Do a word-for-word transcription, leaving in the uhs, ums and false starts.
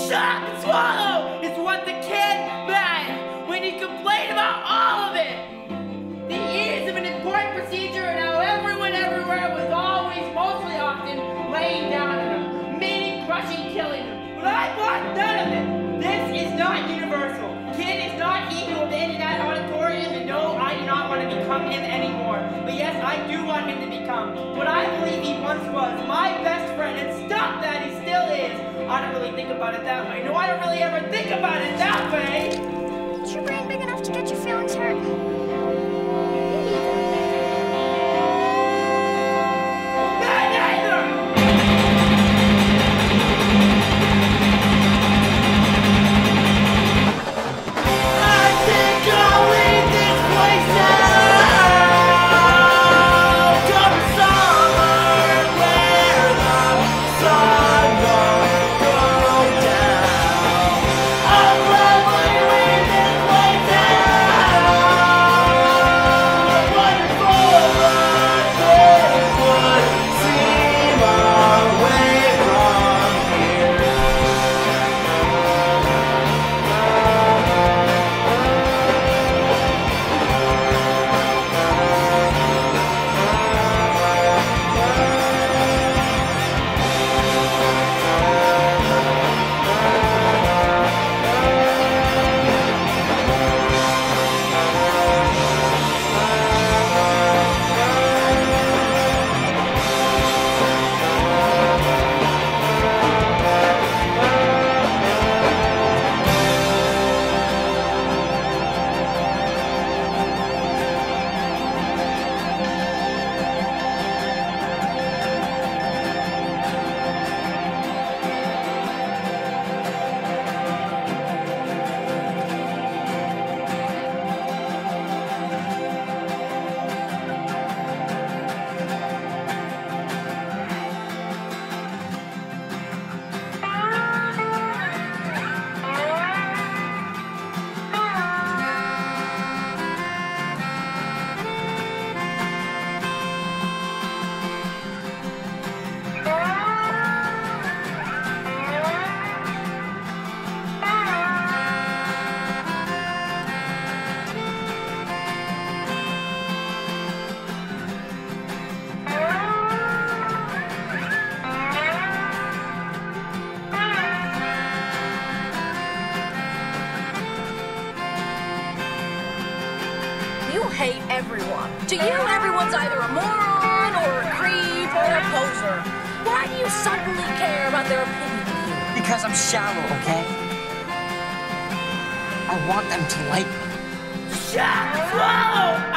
Shut and swallow is what the kid meant when he complained about all of it. The ease of an important procedure and how everyone everywhere was always, mostly often, laying down on him, meaning, crushing, killing him. But I want none of it. This is not universal. Kid is not he who abandoned that auditorium, and no, I do not want to become him anymore. But yes, I do want him to become what I believe he once was, my best friend, and stop that he still is. I don't really think about it that way. No, I don't really ever think about it that way. Is your brain big enough to get your feelings hurt? Hate everyone. To you, everyone's either a moron or a creep or a poser. Why do you suddenly care about their opinion of you? Because I'm shallow, okay? I want them to like me. Shut! Swallow!